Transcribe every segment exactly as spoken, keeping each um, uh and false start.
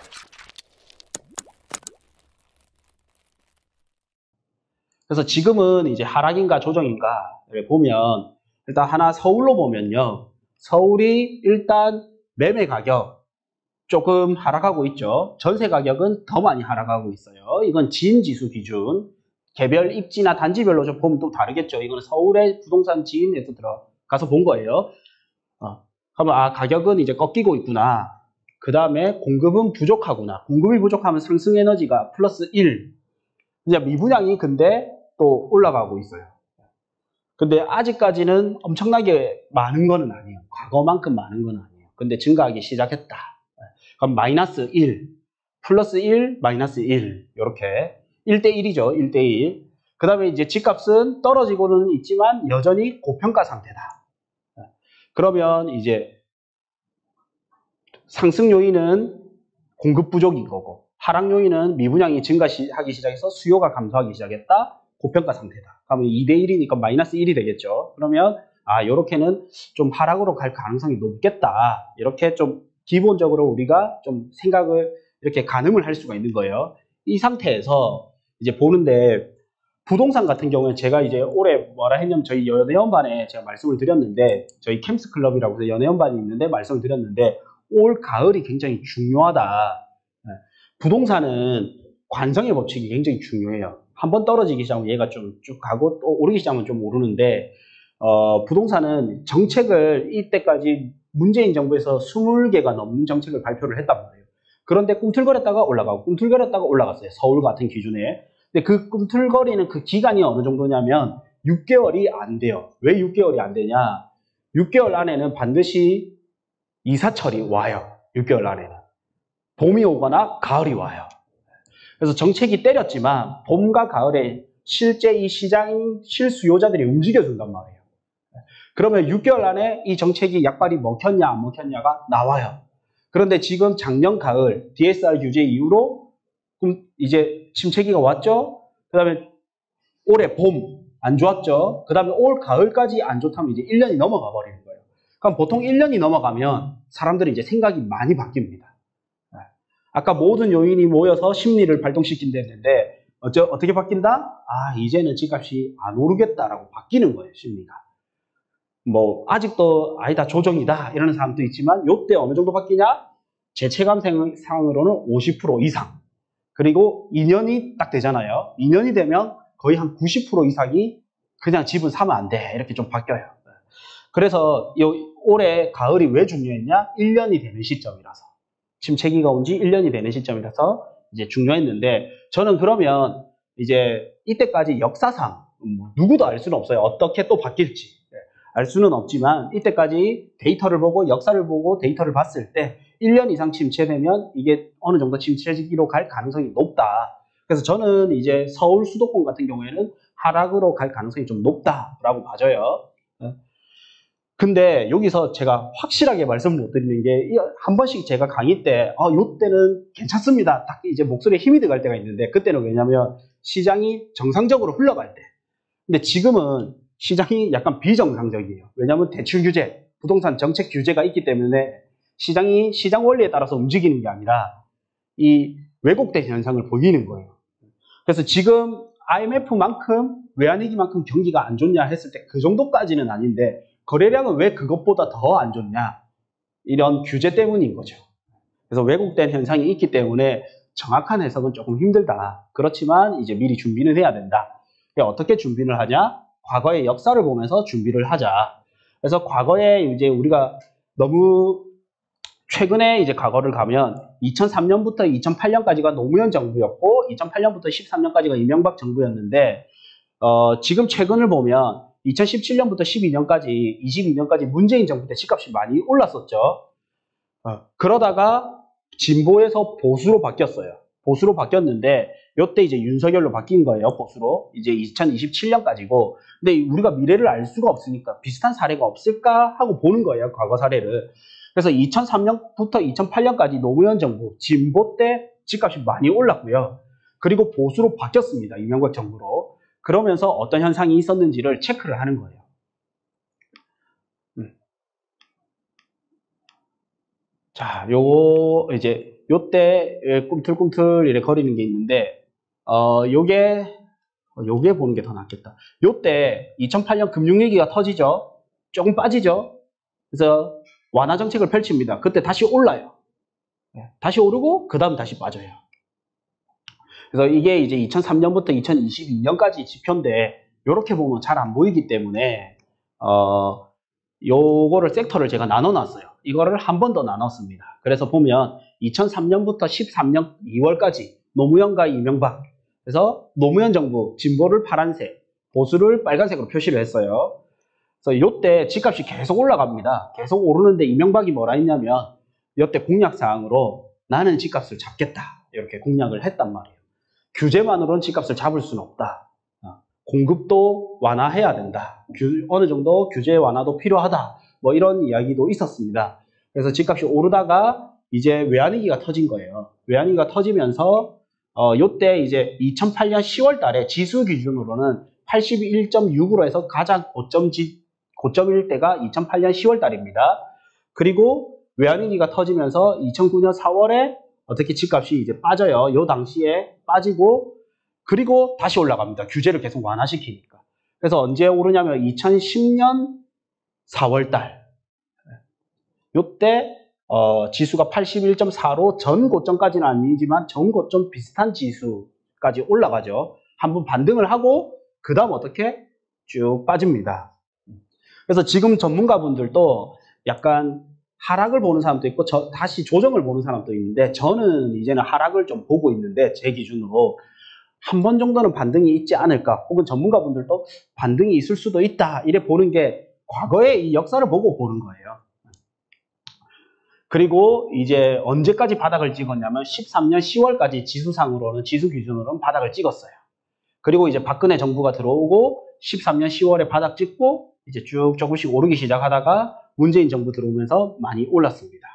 그래서 지금은 이제 하락인가 조정인가를 보면 일단 하나 서울로 보면요. 서울이 일단 매매 가격 조금 하락하고 있죠. 전세 가격은 더 많이 하락하고 있어요. 이건 지인지수 기준. 개별 입지나 단지별로 좀 보면 또 다르겠죠. 이거는 서울의 부동산 지인에서 들어가서 본 거예요. 어, 그러면 아 가격은 이제 꺾이고 있구나. 그 다음에 공급은 부족하구나. 공급이 부족하면 상승 에너지가 플러스 일. 이제 미분양이 근데 또 올라가고 있어요. 근데 아직까지는 엄청나게 많은 거는 아니에요. 과거만큼 많은 건 아니에요. 근데 증가하기 시작했다. 그럼 마이너스 일, 플러스 일, 마이너스 일 이렇게 일 대 일이죠. 일 대 일. 그 다음에 이제 집값은 떨어지고는 있지만 여전히 고평가 상태다. 그러면 이제 상승 요인은 공급 부족인 거고 하락 요인은 미분양이 증가하기 시작해서 수요가 감소하기 시작했다. 고평가 상태다. 그러면 이 대 일이니까 마이너스 일이 되겠죠. 그러면 아 요렇게는 좀 하락으로 갈 가능성이 높겠다. 이렇게 좀 기본적으로 우리가 좀 생각을 이렇게 가늠을 할 수가 있는 거예요. 이 상태에서 이제 보는데 부동산 같은 경우는 제가 이제 올해 뭐라 했냐면 저희 연애연반에 제가 말씀을 드렸는데 저희 캠스 클럽이라고 해서 연애연반이 있는데 말씀을 드렸는데 올 가을이 굉장히 중요하다. 부동산은 관성의 법칙이 굉장히 중요해요. 한번 떨어지기 시작하면 얘가 좀 쭉 가고 또 오르기 시작하면 좀 오르는데 어, 부동산은 정책을 이때까지 문재인 정부에서 스물 개가 넘는 정책을 발표를 했단 말이에요. 그런데 꿈틀거렸다가 올라가고 꿈틀거렸다가 올라갔어요. 서울 같은 기준에. 근데 그 꿈틀거리는 그 기간이 어느 정도냐면 육 개월이 안 돼요. 왜 육 개월이 안 되냐? 육 개월 안에는 반드시 이사철이 와요. 육 개월 안에는. 봄이 오거나 가을이 와요. 그래서 정책이 때렸지만 봄과 가을에 실제 이 시장 실수요자들이 움직여준단 말이에요. 그러면 육 개월 안에 이 정책이 약발이 먹혔냐 안 먹혔냐가 나와요. 그런데 지금 작년 가을 디에스알 규제 이후로 이제 침체기가 왔죠. 그 다음에 올해 봄 안 좋았죠. 그 다음에 올 가을까지 안 좋다면 이제 일 년이 넘어가 버리는 거예요. 그럼 보통 일 년이 넘어가면 사람들이 이제 생각이 많이 바뀝니다. 아까 모든 요인이 모여서 심리를 발동시킨다 했는데 어쩌, 어떻게 바뀐다? 아 이제는 집값이 안 오르겠다라고 바뀌는 거예요. 심리가. 뭐 아직도 아니다 조정이다 이러는 사람도 있지만 요때 어느 정도 바뀌냐? 제 체감상으로는 오십 퍼센트 이상. 그리고 이 년이 딱 되잖아요. 이 년이 되면 거의 한 구십 퍼센트 이상이 그냥 집은 사면 안 돼 이렇게 좀 바뀌어요. 그래서 요 올해 가을이 왜 중요했냐? 일 년이 되는 시점이라서. 침체기가 온 지 일 년이 되는 시점이라서 이제 중요했는데 저는 그러면 이제 이때까지 역사상 누구도 알 수는 없어요. 어떻게 또 바뀔지 알 수는 없지만 이때까지 데이터를 보고 역사를 보고 데이터를 봤을 때 일 년 이상 침체되면 이게 어느 정도 침체기로 갈 가능성이 높다. 그래서 저는 이제 서울 수도권 같은 경우에는 하락으로 갈 가능성이 좀 높다라고 봐져요. 근데 여기서 제가 확실하게 말씀 못 드리는 게 한 번씩 제가 강의 때 아, 요때는 괜찮습니다. 딱 이제 목소리에 힘이 들어갈 때가 있는데 그때는 왜냐면 시장이 정상적으로 흘러갈 때. 근데 지금은 시장이 약간 비정상적이에요. 왜냐하면 대출 규제, 부동산 정책 규제가 있기 때문에 시장이 시장 원리에 따라서 움직이는 게 아니라 이 왜곡된 현상을 보이는 거예요. 그래서 지금 아이엠에프만큼 외환위기만큼 경기가 안 좋냐 했을 때 그 정도까지는 아닌데 거래량은 왜 그것보다 더 안 좋냐? 이런 규제 때문인 거죠. 그래서 왜곡된 현상이 있기 때문에 정확한 해석은 조금 힘들다. 그렇지만 이제 미리 준비는 해야 된다. 어떻게 준비를 하냐? 과거의 역사를 보면서 준비를 하자. 그래서 과거에 이제 우리가 너무 최근에 이제 과거를 가면 이천삼 년부터 이천팔 년까지가 노무현 정부였고 이천팔 년부터 십삼 년까지가 이명박 정부였는데 어, 지금 최근을 보면 이천십칠 년부터 십이 년까지 이십이 년까지 문재인 정부 때 집값이 많이 올랐었죠. 어, 그러다가 진보에서 보수로 바뀌었어요. 보수로 바뀌었는데 이때 이제 윤석열로 바뀐 거예요. 보수로. 이제 이천이십칠 년까지고. 근데 우리가 미래를 알 수가 없으니까 비슷한 사례가 없을까 하고 보는 거예요. 과거 사례를. 그래서 이천삼 년부터 이천팔 년까지 노무현 정부 진보 때 집값이 많이 올랐고요. 그리고 보수로 바뀌었습니다. 이명박 정부로. 그러면서 어떤 현상이 있었는지를 체크를 하는 거예요. 음. 자, 요거 이제 요때 꿈틀꿈틀 이래 거리는 게 있는데, 어, 요게, 요게 보는 게 더 낫겠다. 요때 이천팔 년 금융위기가 터지죠. 조금 빠지죠. 그래서 완화 정책을 펼칩니다. 그때 다시 올라요. 다시 오르고, 그 다음 다시 빠져요. 그래서 이게 이제 이천삼 년부터 이천이십이 년까지 지표인데, 요렇게 보면 잘 안 보이기 때문에, 어, 요거를 섹터를 제가 나눠놨어요. 이거를 한 번 더 나눴습니다. 그래서 보면 이천삼 년부터 십삼 년 이월까지 노무현과 이명박, 그래서 노무현 정부 진보를 파란색, 보수를 빨간색으로 표시를 했어요. 그래서 요때 집값이 계속 올라갑니다. 계속 오르는데 이명박이 뭐라 했냐면 요때 공약사항으로 나는 집값을 잡겠다, 이렇게 공약을 했단 말이에요. 규제만으로는 집값을 잡을 수는 없다. 공급도 완화해야 된다. 규, 어느 정도 규제 완화도 필요하다. 뭐 이런 이야기도 있었습니다. 그래서 집값이 오르다가 이제 외환위기가 터진 거예요. 외환위기가 터지면서 어, 요때 이제 이천팔 년 시월 달에 지수 기준으로는 팔십일 점 육으로 해서 가장 고점 지, 고점일 때가 이천팔 년 시월 달입니다. 그리고 외환위기가 터지면서 이천구 년 사월에 어떻게 집값이 이제 빠져요. 요 당시에 빠지고, 그리고 다시 올라갑니다. 규제를 계속 완화시키니까. 그래서 언제 오르냐면 이천십 년 사월 달. 요때 어, 지수가 팔십일 점 사로 전 고점까지는 아니지만 전 고점 비슷한 지수까지 올라가죠. 한번 반등을 하고 그 다음 어떻게 쭉 빠집니다. 그래서 지금 전문가분들도 약간 하락을 보는 사람도 있고 저, 다시 조정을 보는 사람도 있는데, 저는 이제는 하락을 좀 보고 있는데, 제 기준으로 한 번 정도는 반등이 있지 않을까, 혹은 전문가분들도 반등이 있을 수도 있다, 이래 보는 게 과거의 이 역사를 보고 보는 거예요. 그리고 이제 언제까지 바닥을 찍었냐면 십삼 년 시월까지 지수상으로는, 지수 기준으로는 바닥을 찍었어요. 그리고 이제 박근혜 정부가 들어오고 십삼 년 시월에 바닥 찍고 이제 쭉 조금씩 오르기 시작하다가 문재인 정부 들어오면서 많이 올랐습니다.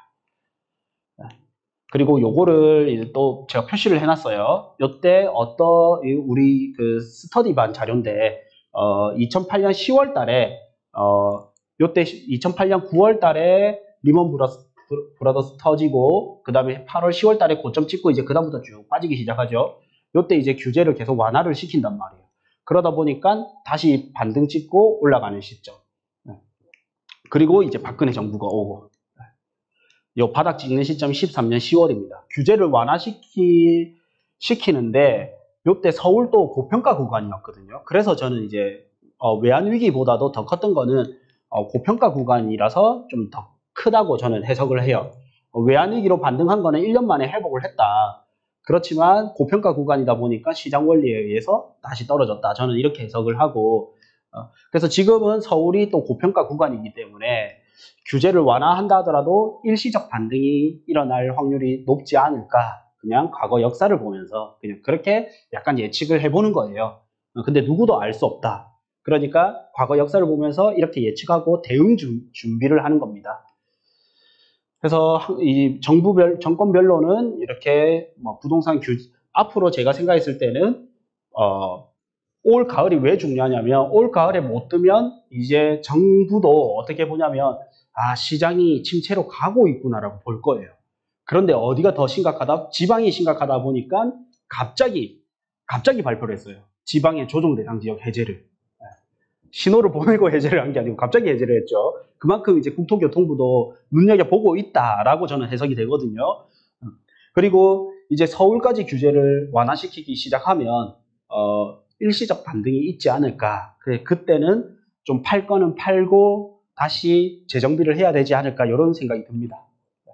그리고 요거를 이제 또 제가 표시를 해놨어요. 요때 어떤 우리 그 스터디반 자료인데, 어, 이천팔 년 시월 달에, 어, 요때 이천팔 년 구월 달에 리먼 브라더스, 브라더스 터지고, 그 다음에 팔월 시월 달에 고점 찍고 이제 그다음부터 쭉 빠지기 시작하죠. 요때 이제 규제를 계속 완화를 시킨단 말이에요. 그러다 보니까 다시 반등 찍고 올라가는 시점. 그리고 이제 박근혜 정부가 오고, 요 바닥 찍는 시점이 십삼 년 시월입니다. 규제를 완화시키, 시키는데, 요때 서울도 고평가 구간이었거든요. 그래서 저는 이제, 어, 외환위기보다도 더 컸던 거는, 어, 고평가 구간이라서 좀 더 크다고 저는 해석을 해요. 어, 외환위기로 반등한 거는 일 년 만에 회복을 했다. 그렇지만 고평가 구간이다 보니까 시장 원리에 의해서 다시 떨어졌다. 저는 이렇게 해석을 하고, 어, 그래서 지금은 서울이 또 고평가 구간이기 때문에 규제를 완화한다 하더라도 일시적 반등이 일어날 확률이 높지 않을까. 그냥 과거 역사를 보면서 그냥 그렇게 약간 예측을 해보는 거예요. 어, 근데 누구도 알 수 없다. 그러니까 과거 역사를 보면서 이렇게 예측하고 대응 준, 준비를 하는 겁니다. 그래서 이 정부별, 정권별로는 이렇게 뭐 부동산 규제, 앞으로 제가 생각했을 때는 어, 올 가을이 왜 중요하냐면, 올 가을에 못 뜨면 이제 정부도 어떻게 보냐면, 아, 시장이 침체로 가고 있구나라고 볼 거예요. 그런데 어디가 더 심각하다? 지방이 심각하다 보니까 갑자기 갑자기 발표를 했어요. 지방의 조정대상 지역 해제를. 신호를 보내고 해제를 한 게 아니고 갑자기 해제를 했죠. 그만큼 이제 국토교통부도 눈여겨보고 있다라고 저는 해석이 되거든요. 그리고 이제 서울까지 규제를 완화시키기 시작하면 어, 일시적 반등이 있지 않을까. 그래, 그때는 좀 팔 거는 팔고 다시 재정비를 해야 되지 않을까, 이런 생각이 듭니다.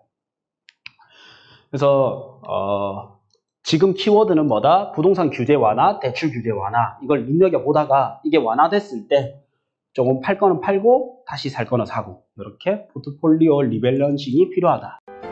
그래서 어, 지금 키워드는 뭐다? 부동산 규제 완화, 대출 규제 완화. 이걸 눈여겨보다가 이게 완화됐을 때 조금 팔 거는 팔고 다시 살 거는 사고, 이렇게 포트폴리오 리밸런싱이 필요하다.